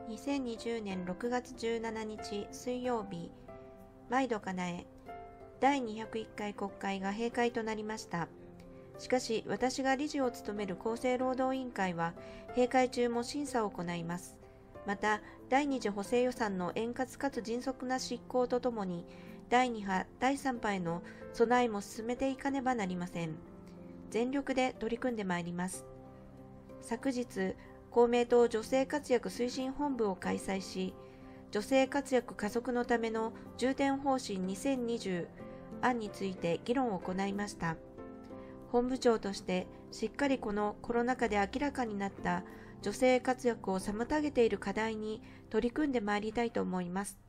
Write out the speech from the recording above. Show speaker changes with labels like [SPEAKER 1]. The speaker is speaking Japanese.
[SPEAKER 1] 2020年6月17日水曜日、毎度かなえ第201回国会が閉会となりました。しかし、私が理事を務める厚生労働委員会は、閉会中も審査を行います。また、第2次補正予算の円滑かつ迅速な執行とともに、第2波、第3波への備えも進めていかねばなりません。全力で取り組んでまいります。昨日、公明党女性活躍推進本部を開催し、女性活躍加速のための重点方針2020案について議論を行いました。本部長としてしっかりこのコロナ禍で明らかになった女性活躍を妨げている課題に取り組んでまいりたいと思います。